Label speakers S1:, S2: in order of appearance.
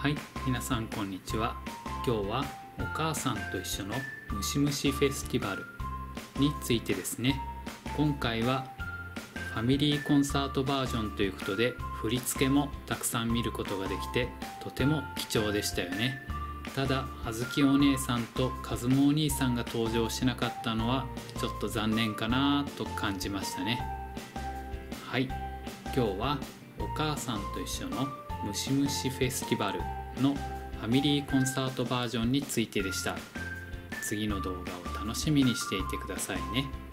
S1: はい、皆さんこんにちは。今日はお母さんと一緒のムシムシフェスティバルについてですね。今回はファミリーコンサートバージョンということで、振り付けもたくさん見ることができてとても貴重でしたよね。ただ、あずきお姉さんとかずもお兄さんが登場しなかったのはちょっと残念かなと感じましたね。はい、今日はお母さんと一緒のムシムシフェスティバルのファミリーコンサートバージョンについてでした。次の動画を楽しみにしていてくださいね。